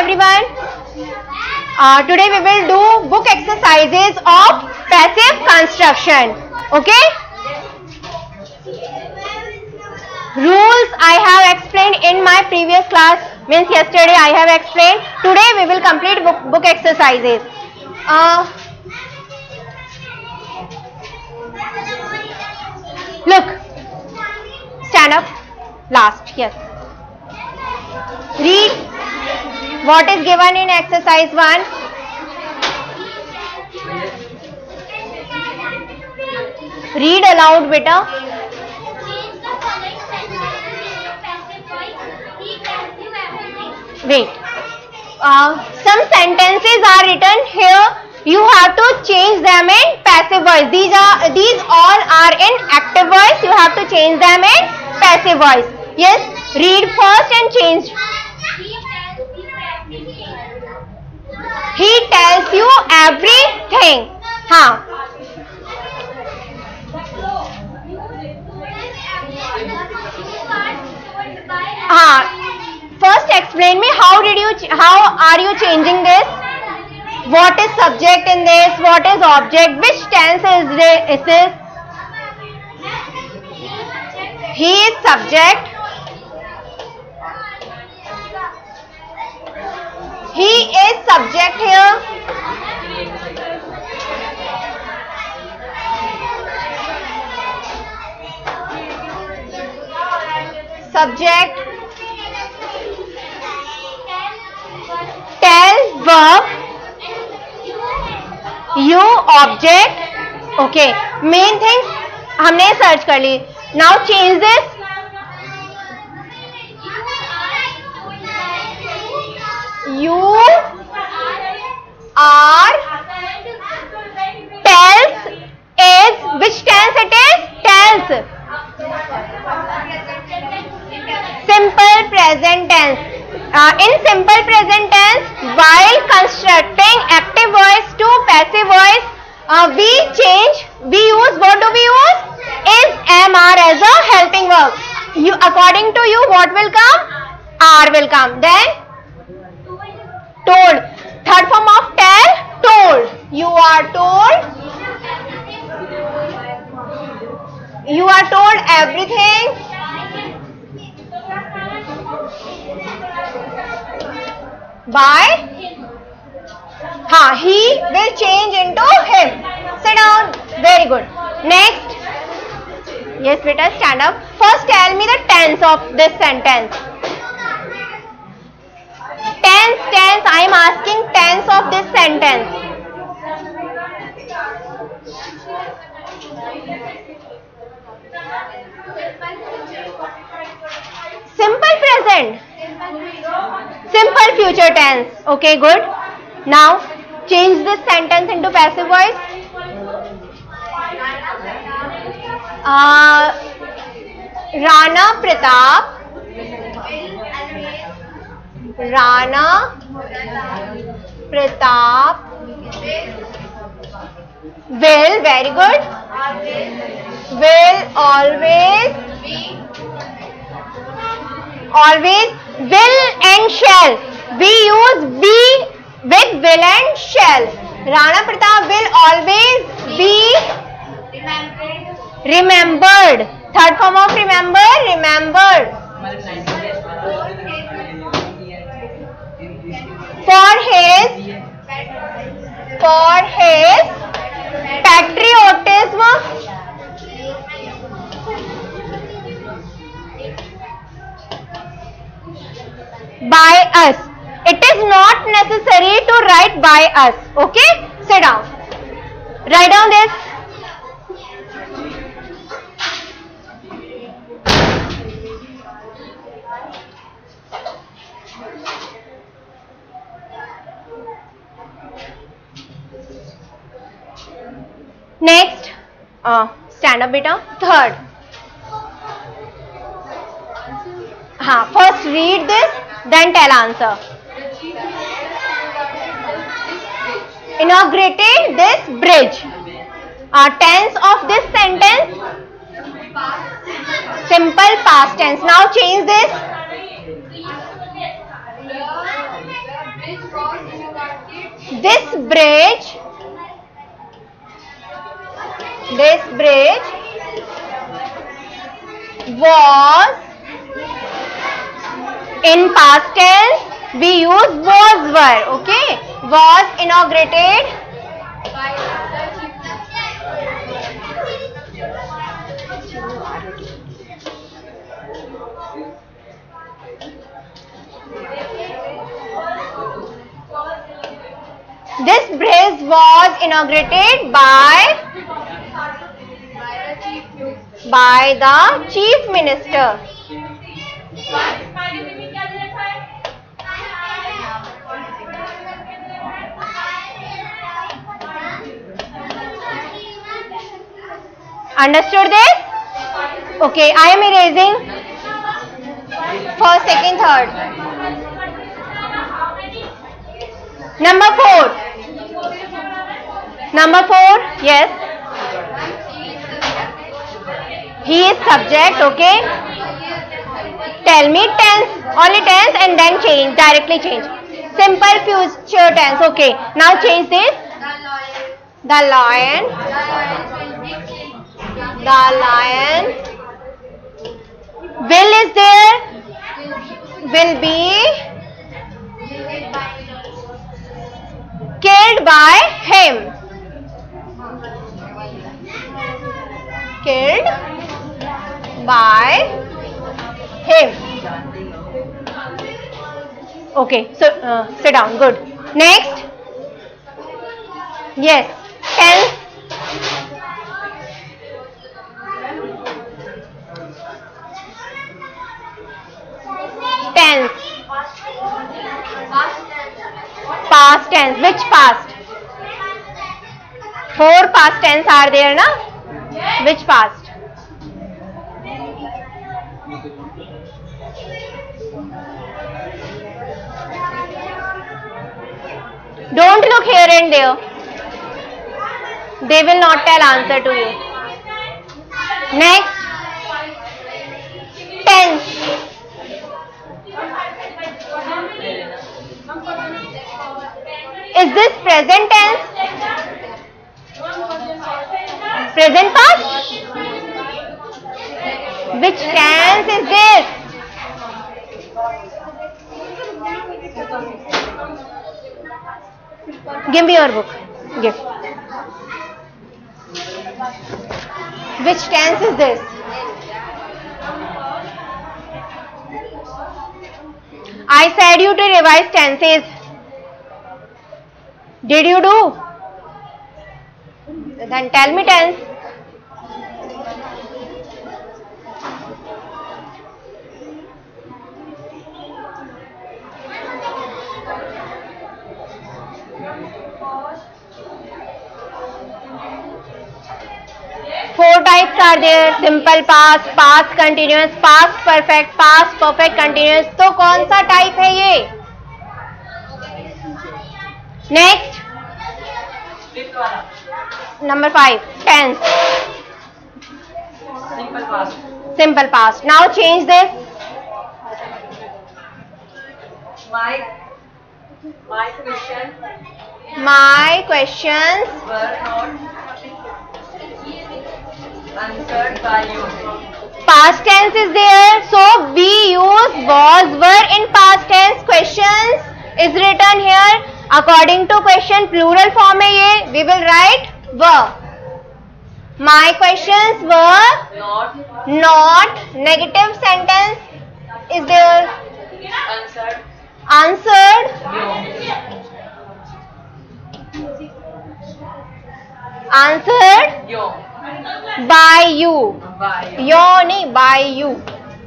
everyone. Today we will do book exercises of passive construction. Okay. Rules I have explained in my previous class. Means yesterday I have explained. Today we will complete book exercises. Look. Stand up. Last. Yes. Read what is given in exercise 1. Read aloud, beta. Wait. Some sentences are written here. You have to change them in passive voice. These all are in active voice. You have to change them in passive voice. Yes. Read first and change. He tells you everything. First explain me how are you changing this? What is subject in this? What is object? Which tense is this? He is subject. He is subject here. Subject. Tell verb. You object. Okay. Main things हमने search कर ली. Now change this. You are tells is which tense it is? Tells. Simple present tense. In simple present tense, while constructing active voice to passive voice, we use, what do we use? Is, am, are as a helping verb. According to you, what will come? Are will come. Then told. Third form of tell, told. You are told. You are told everything. By he will change into him. Sit down. Very good. Next. Yes, beta, stand up. First tell me the tense of this sentence. Tense. I am asking tense of this sentence. Simple present. Simple future tense. Okay, good. Now change this sentence into passive voice. Rana Pratap will, very good, will always, will and shall. We use be with will and shall. Rana Pratap will always be remembered. Third form of remember, remembered. For his patriotism, by us. It is not necessary to write by us. Okay? Sit down. Write down this. Next, stand up, beta. Third. First read this, then tell answer. Inaugurated this bridge. Tense of this sentence. Simple past tense. Now change this. This bridge was, in past tense we use was were. Okay, was inaugurated This bridge was inaugurated by the Chief Minister. Understood this? Okay, I am erasing first, second, third. Number 4, yes. He is subject, okay. Tell me tense, only tense and then change, directly change. Simple future tense, okay. Now change this. The lion. Will is there. Will be killed by him. Killed by him. Okay, so sit down. Good. Next. Yes. Tense. Tense. Past tense. Which past? 4 past tense are there, na? Which past? Don't look here and there. They will not tell answer to you. Next. Tense. Is this present tense? Present past? Which tense is this? Give me your book. Give. Which tense is this? I said you to revise tenses. Did you do? Then tell me tense. Four types are there. Simple past, past continuous, past perfect, past perfect continuous. तो कौन सा type है ये? Next. Number 5. Tense. Simple past. Simple past. Now change this. My questions were not answered by you. Past tense is there, so we use was, were in past tense. Questions is written here. According to question, plural form है ये. We will write were. My questions were not. Negative sentence is there. Answered. Answered by you. Your nahi, by you.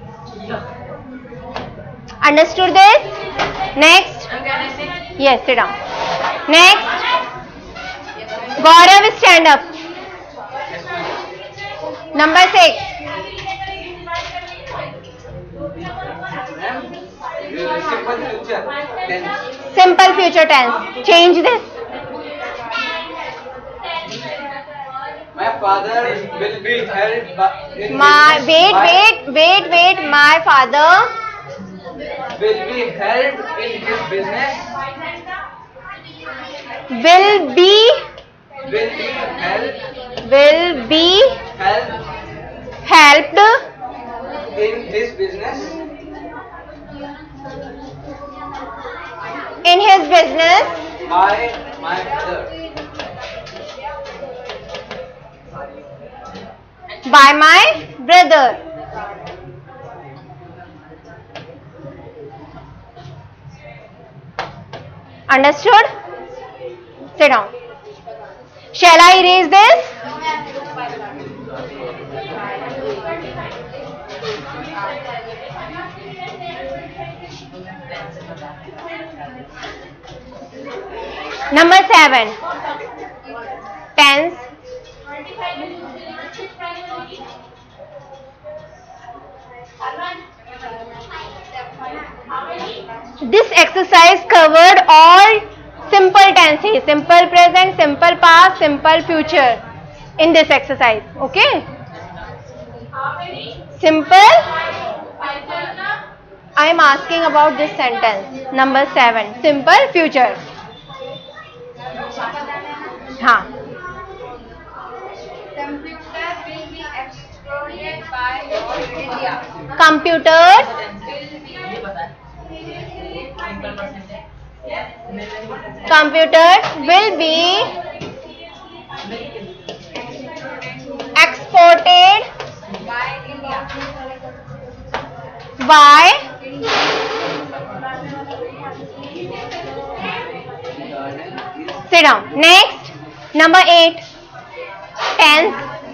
Understood this? Next. Yes, sit down. Next. Gaurav, stand up. Number 6. Simple future tense. Change this. My father will be held wait. My father will be held in his business will be helped in his business by my brother. By my brother. Understood? Sit down. Shall I erase this? Number 7. Tense. This exercise covered all simple tenses, simple present, simple past, simple future in this exercise. Okay? Simple. I am asking about this sentence. Number 7. Simple future. हाँ. Computers will be exported by sit down. Next, number 8. Tense.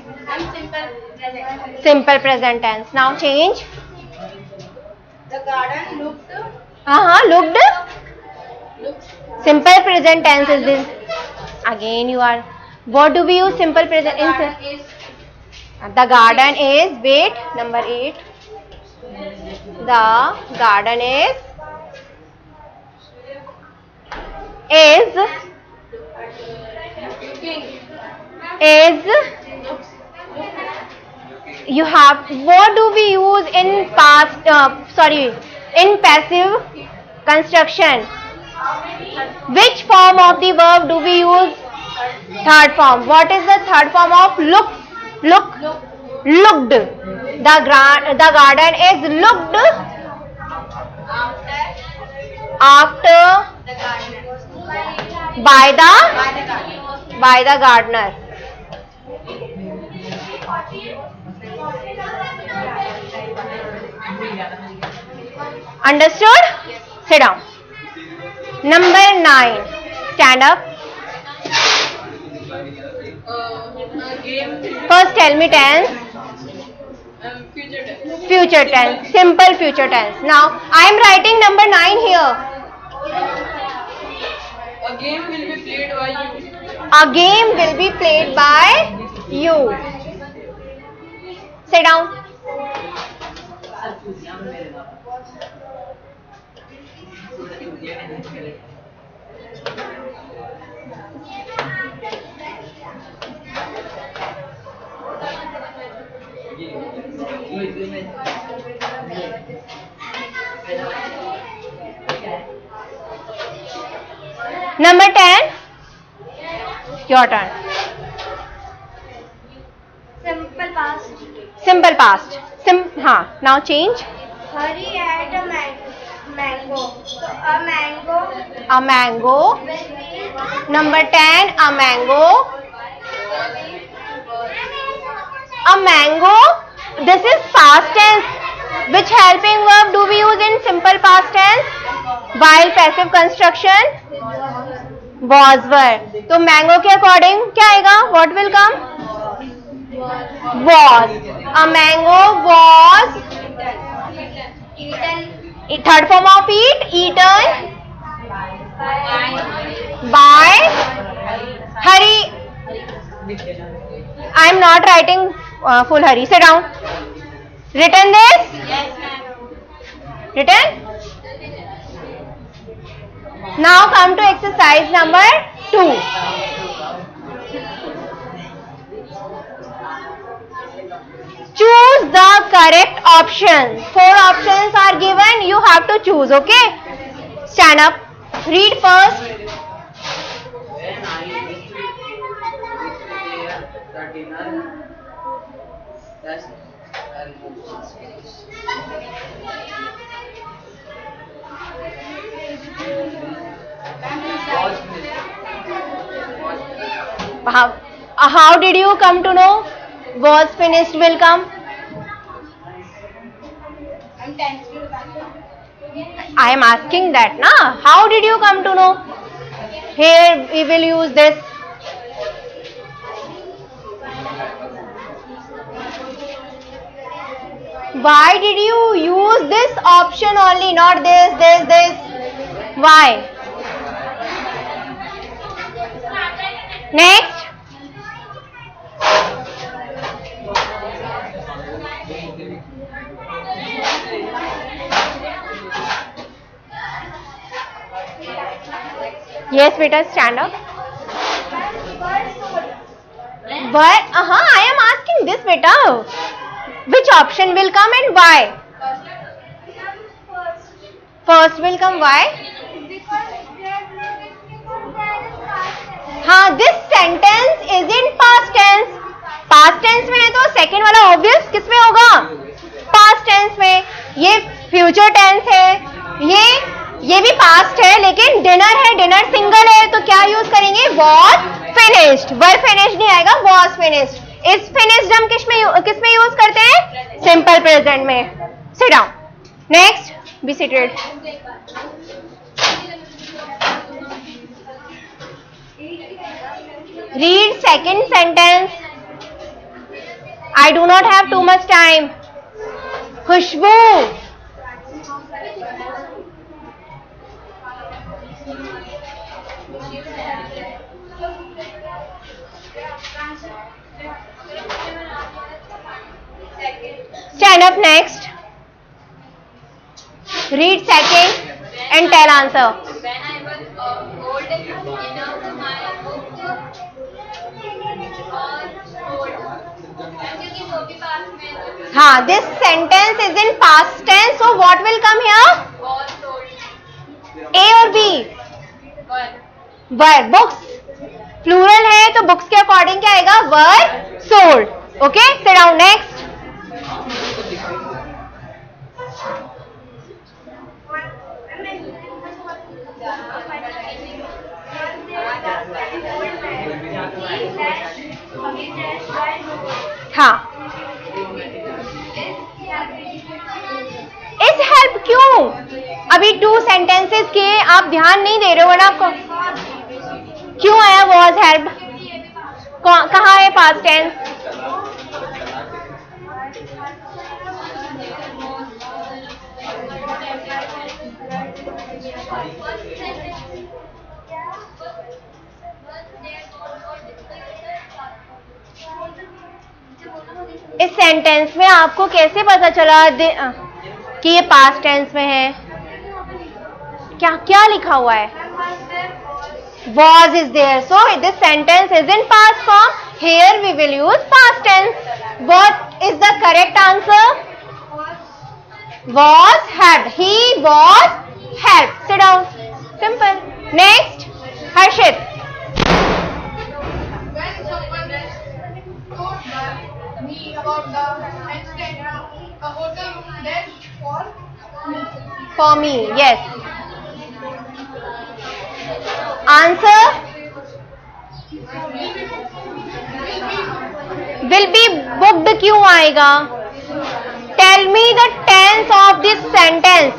Simple present tense. Now change. The garden looked. Looked. Simple present tense is this. Again you are. What do we use simple present? The garden is. Wait. Number 8. The garden is you have. What do we use in past? In passive construction? Which form of the verb do we use? Third form. What is the third form of look? Looked. The garden is looked after by the gardener. Understood? Sit down. Number 9. Stand up. First tell me tense. Future tense. Simple future tense. Now I am writing number 9 here. A game will be played by you. A game will be played by you. Sit down. Number 10. Your turn. Simple past. Simple past. Now change. Hari had a mango. So a mango A mango. will be Number 10. A mango. A mango. This is past tense. Which helping verb do we use in simple past tense? While passive construction? Was were. तो mango के according क्या आएगा? What will come? Was. A mango was. eaten Third form of eat. Eaten by Hari. I am not writing full Hari. Sit down. Written this? Yes, ma'am. Written? Now come to exercise number 2. Choose the correct option. 4 options are given. You have to choose. Okay? Stand up. Read first. and was finished. Was finished. How did you come to know was finished will come? I'm thankful. I am asking that, na? How did you come to know? Here we will use this. Why did you use this option only, not this? Why? Next. Yes, beta, stand up. Why? I am asking this, beta. Which option will come and why? First will come, why? हाँ, this sentence is in past tense. Past tense में है तो second वाला obvious किस में होगा? Past tense में. ये future tense है. ये भी past है लेकिन dinner है, dinner single है तो क्या use करेंगे? Was finished. Were finished नहीं आएगा, was finished. इस finished हम किस में use करते हैं? Simple present में. Sit down. Next, be seated. Read second sentence. I do not have too much time. Khushbu. Stand up next. Read second and tell answer. When I was old enough, my book हाँ, this sentence is in past tense, so what will come here? was sold. A और B? Were. Were. Books. Plural है तो books के according क्या आएगा? Were sold. Okay, sit down next. हाँ, इस help क्यों? अभी 2 सेंटेंसेस के आप ध्यान नहीं दे रहे हो ना आपको? क्यों आया वॉज हेल्प? कहाँ है पास्ट टेंस? इस सेंटेंस में आपको कैसे पता चला कि ये पास्ट टेंस में है? क्या लिखा हुआ है? Was is there, so this sentence is in past form. Here we will use past tense. What is the correct answer? Was helped. He was helped. Sit down. Simple. Next, Harshit. When someone told me about the incident, a hotel room left For me, yes. Answer will be booked क्यों आएगा? Tell me the tense of this sentence.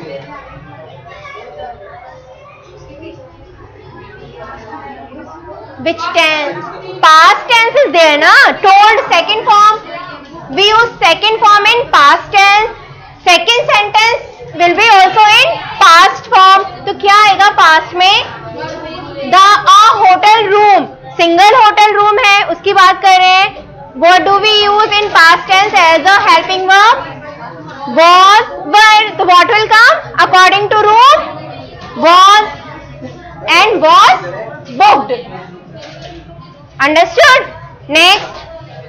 Which tense? Past tense is there na? Told second form. We use second form in past tense. Second sentence will be also in past form. तो क्या आएगा past में? A hotel room. Single hotel room है, उसकी बात कर रहे हैं. What do we use in past tense as a helping verb? Was, were. So what will come? According to room, was and was booked. Understood? Next.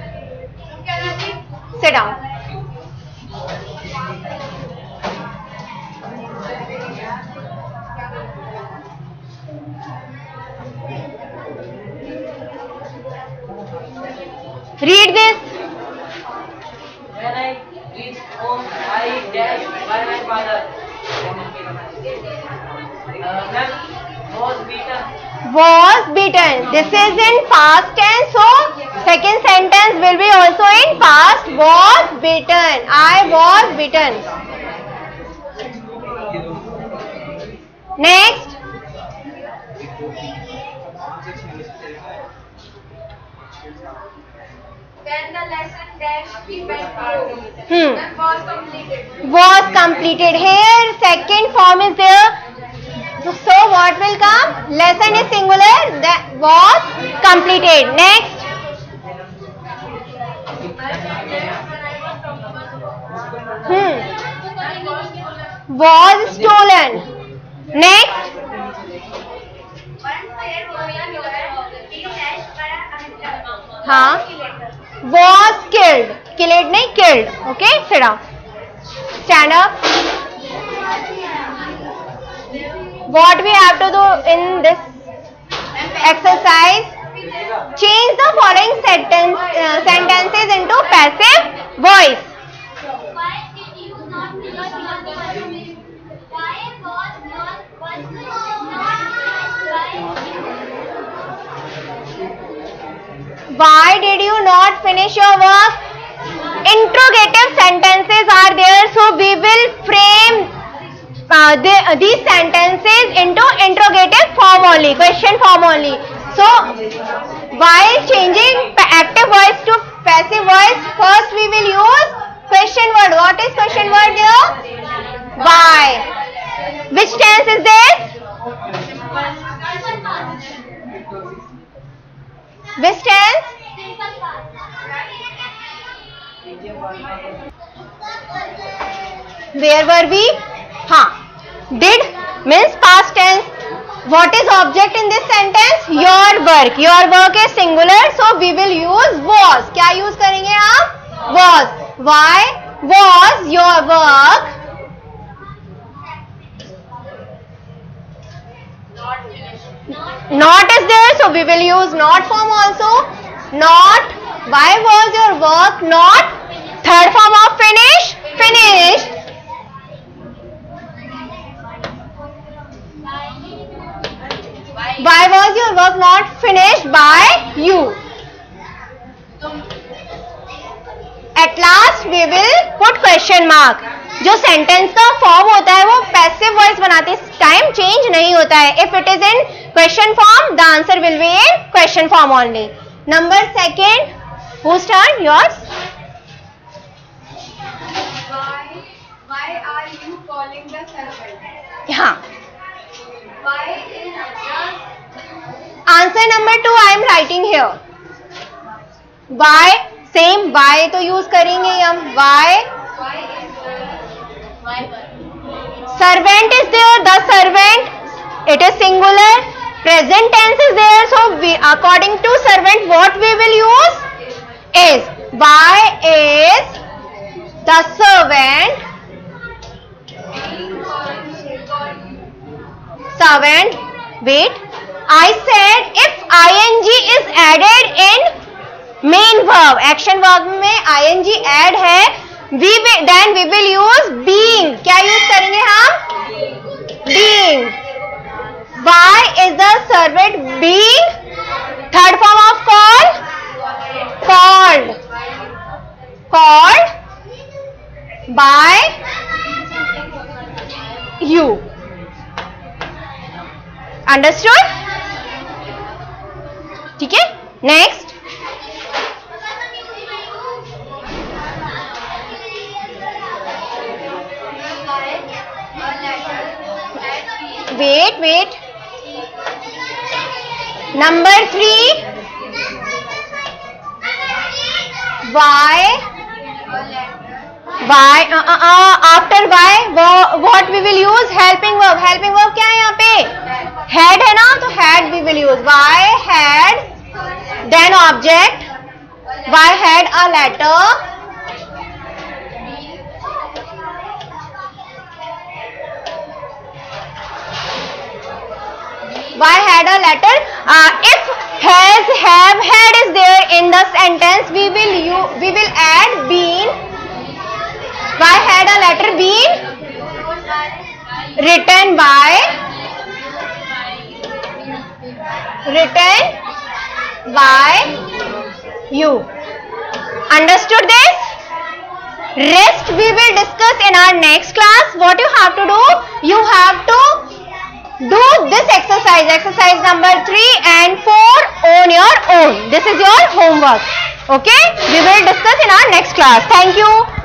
Sit down. Read this. When I reached Was beaten. This is in past tense, so second sentence will be also in past. Was beaten. I was beaten. Next. When the lesson dash went through. When was completed. Was completed. Here second form is there. So what will come? Lesson is singular. That was completed. Next. Was stolen. Next. हाँ. Was killed. Killed नहीं, killed. Okay, sit down. Stand up. What we have to do in this exercise? Change the following sentences into passive voice. Why did you not finish your work? Interrogative sentences are there, so we will frame these sentences into interrogative form only, question form only. So, while changing active voice to passive voice, first we will use question word. What is question word there? Why. Which tense is this? Which tense? Where were we? Did means past tense. What is object in this sentence? Your work. Your work is singular, so we will use was. क्या use करेंगे आप? Was. Why was your work not is there, so we will use not form also. Not. Why was your work not? Third form of finish. Finished. Why was your work not finished by you? At last we will put question mark. जो sentence का form होता है वो passive voice बनाते time change नहीं होता है. If it is in question form the answer will be in question form only. Number second. Whose turn? Yours. Why are you calling the servant? हाँ. Why is just Answer number 2 I am writing here. Why same why तो use करेंगे हम. Why servant is there. The servant, it is singular. Present tense is there, so we according to servant what we will use is. Why is the servant wait, I said if ing is added in main verb, action verb में ing add है, then we will use being. क्या use करेंगे हम? Being. Why is the servant being? Third form of call? Called. Called by you. Understood? ठीक है. Next. Wait. Number 3. Why? After why what we will use? Helping verb. Helping verb क्या है यहाँ पे? Had है ना, तो had we will use. Why had, then object. Why had a letter? Why had a letter? If has, have, had is there in the sentence, we will add been. Why had a letter been written by written by you. Understood this? Rest we will discuss in our next class. What you have to do? You have to do this exercise number 3 and 4 on your own. This is your homework. Okay? We will discuss in our next class. Thank you.